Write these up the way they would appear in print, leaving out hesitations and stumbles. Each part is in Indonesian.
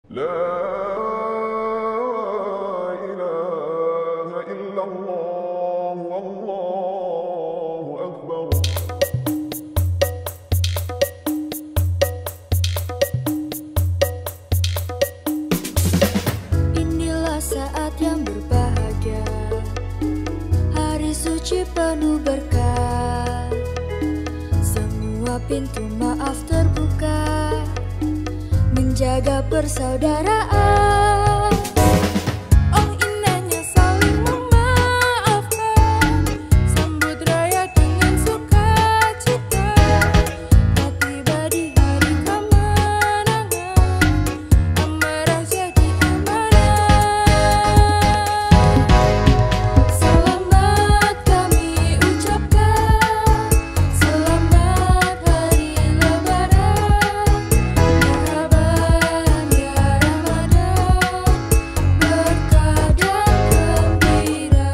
لا إله إلا الله والله أكبر. Inilah saat yang berbahagia, hari suci penuh berkah. Semua pintu maaf terbuka, menjaga persaudaraan. Oh indahnya saling memaafkan, sambut raya dengan sukacita. Tak tiba di hari kemenangan, amarah jadi amanah. Selamat kami ucapkan, selamat hari Lebaran. Marhaban ya Ramadan, berkah dan gembira.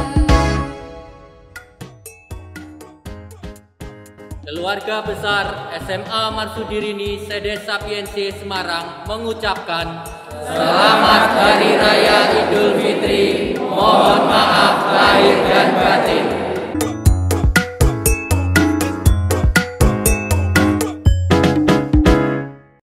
Keluarga besar SMA Marsudirini Sede Sapiensi Semarang mengucapkan Selamat Hari Raya Idul Fitri. Mohon maaf